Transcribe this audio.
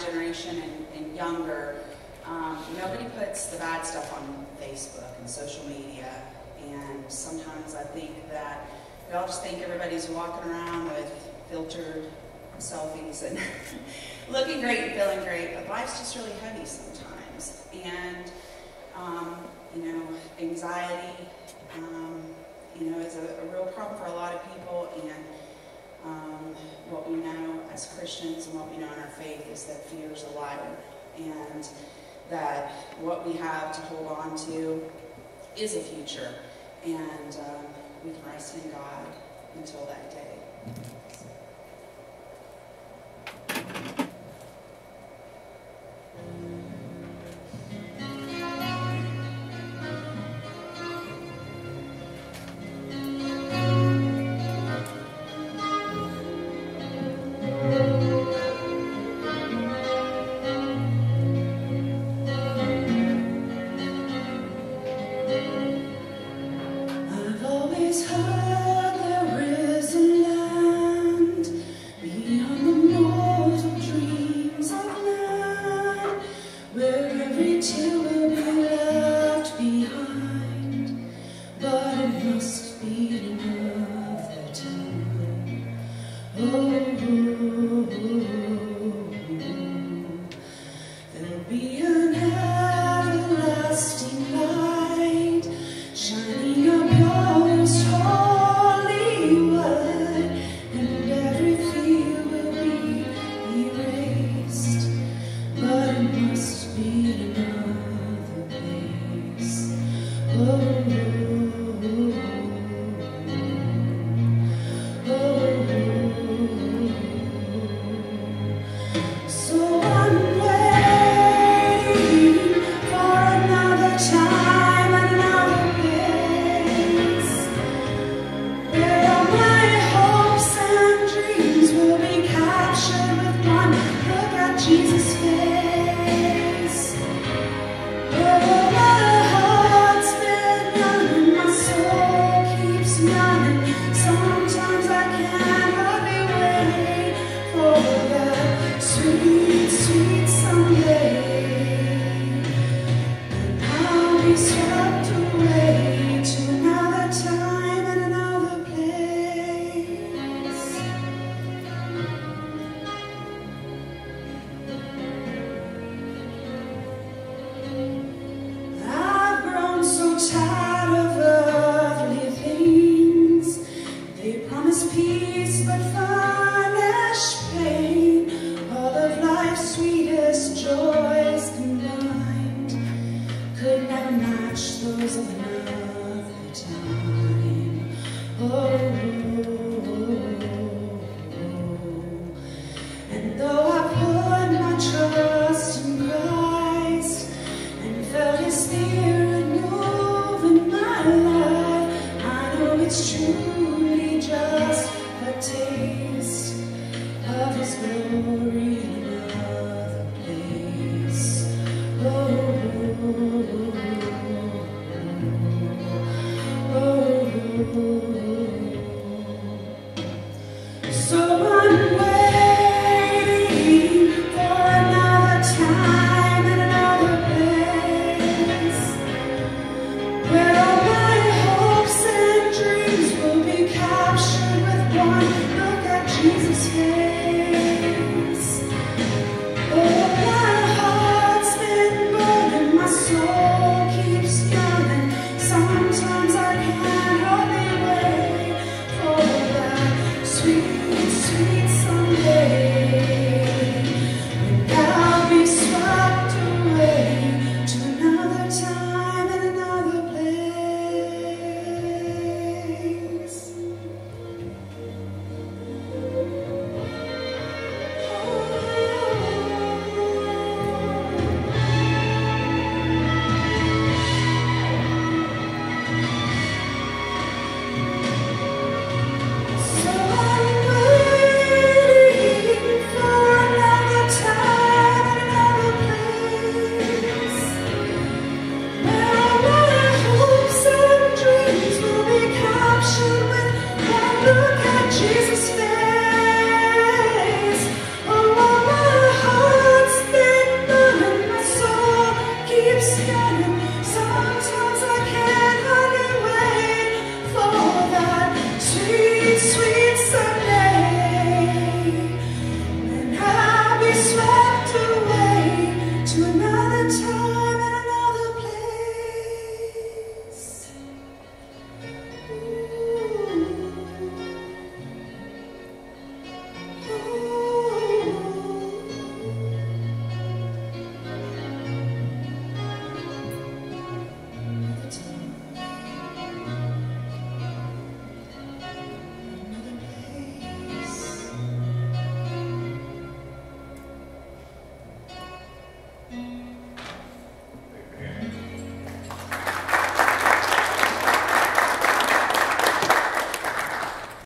generation and younger, nobody puts the bad stuff on Facebook and social media. And sometimes I think that we all just think everybody's walking around with filtered selfies and looking great and feeling great, but life's just really heavy sometimes. And, you know, anxiety, you know, is a real problem for a lot of people. And what we know as Christians and what we know in our faith is that fear is a liar. And that what we have to hold on to is a future. And we can rest in God until that day. Sweet